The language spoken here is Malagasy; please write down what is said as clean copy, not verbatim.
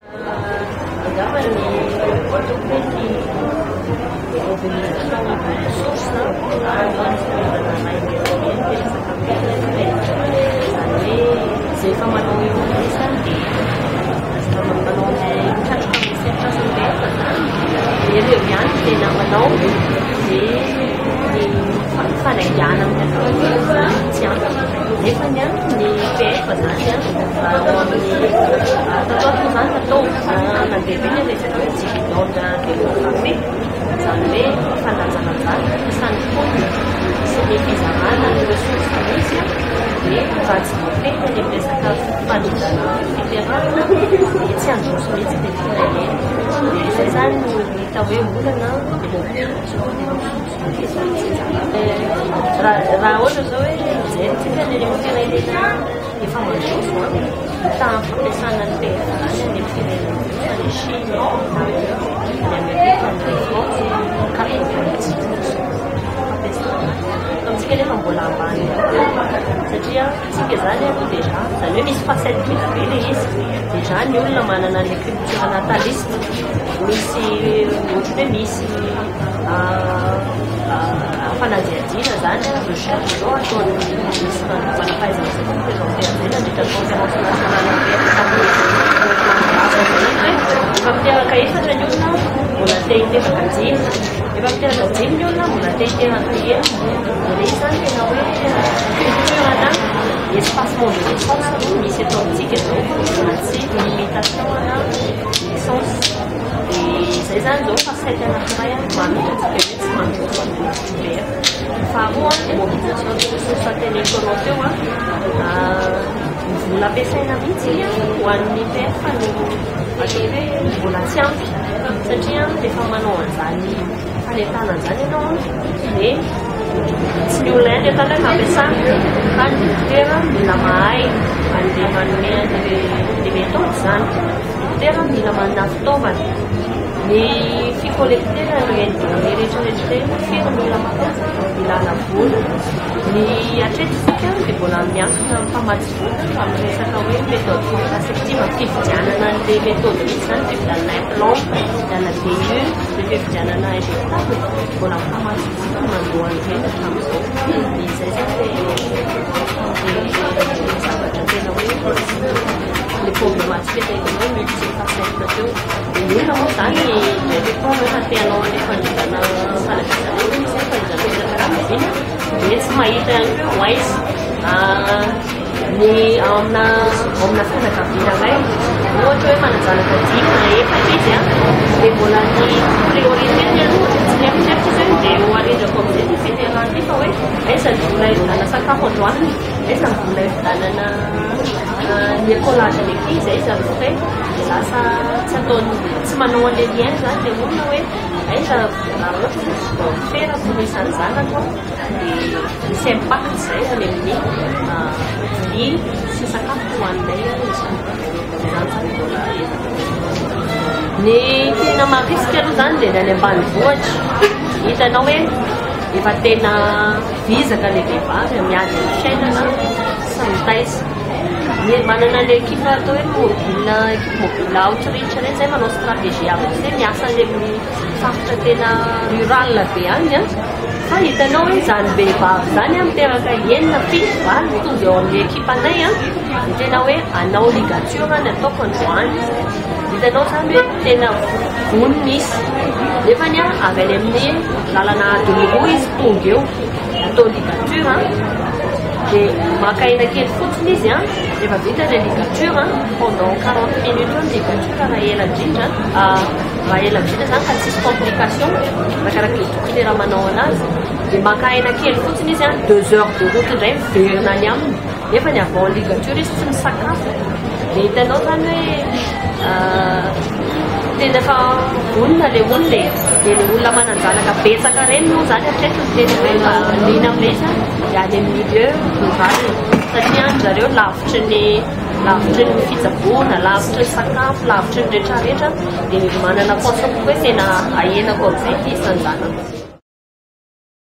Raha ohatra zao hoe mijery tsika ny firenena efa mandroso tamin'ny fampiasana ny tehirany any amin'ny firenena ny Chine, ny Amerika, ny France, 90% fampiasana amintsika nefa mbola ambany satria tsika zany aloha deja zany hoe misy facette be le izy deja ny olona manana ny culture nataliste misy ohatra hoe misy fanadihadiana zany recherche zao ataony misy fanapahaizana zay présenté zay nandritra conférence nationale efa miteraka efatra ny olona mbola te-hiteraka dimy efa miteraka dimy ny olona mbola te-hiteraka elo le zany tena hoe culture ana espacement de naissance misy eto amintsika zao mbola tsy limitation ana naissance zay zany zao facette anankiray mamitatsika hoe tsy mandroso an'olona faharoa mobilisation de ressources intellectuelles teo vola ampiasaina mihitsy ho an'ny perfa no atao hoe mbola tsy ampy satria rehefa manao an'izany fanentana an'izany ianao dia tsy ny olona ihany rehefa ndraika ampiasana fa ny dokotera mila mahay an'le manome le méthode zany dokotera mila manana fitaovana ny fikolekitera reny données rehetrarehetra firy mila matao ilana vola ny atretisika dia mbola miankina mpamatsy vola amin'ny resaka hoe méthode contraceptive fividianana an'le méthode misy zany fividianana implant fividianana DU dia fividianana injectable mbola mpamatsy vola mandoa an'ireny hatramin'izao izay zany zavatra tena hoe le problématique tena hoe multifacette teo dia olona moa zany téléphone rehefa teanao le fandridana salafisana misy fandridana fiarakarana dia tsy mahita ihany koa wise ny amina fianakaviana ray ohatra hoe mananjanaka dimy na efatra izy dia mbola ny priorité ny aloha tsy mieritreritra izy hoe dia ho arindrako amin'izay ny fiterany fa hoe aiza ny vola hividanana sakafo androany aiza ny vola hividanana ny écolage an'eglizy aiza ny frais dia lasa tsy ataony tsy manao an'le lien zany dia olona hoe aiza raha ohatra fera fonoisany zanako dia misy impact zay any amin'ny vy sy sakafo hoaninay ny tena maharisika aloha zany dia ny any ambanivohitra hitanao hoe efa tena vizaka le vehivavy miady amin'ny fiainana sy mitaiza manana le équipe atao hoe équipe mobile outreach reny zay manao stratégie aby zay miasa le amin'ny faritra tena rural be any fa hitanao hoe zany vehivavy zany miteraka enina fito valo mitovy eo amin'ny équipe anay dia tena hoe anao ligature ny ataoko androany hitanao zany hoe tena vony misy nefa ny avy any amin'ny lalana adiny roa izy tonga eo atao ligature dia makaina kely fotsiny izy rehefa vita le ligature pendant 40 minutes ny ligature raha ela indrindra raha ela indrindra zany ka tsisy complication rakaraka le dokotera manao anazy dia makaina kely fotsiny izy 2 heures de route indray miverina any aminy nefa ny avant ligature izy tsy misakafo dia hitanao zany hoe tena efa vonona le olona dia le olona mananjanaka betsaka reny moa zany atretriny tena hoe lina amin'le izy dia any amin'ny milieu rural satria any zareo lavitry ny fitsaboana lavitry ny sakafo lavitry ny rehetrarehetra dia manana façon hoe tena ahenako amin'izay isan'ny zanako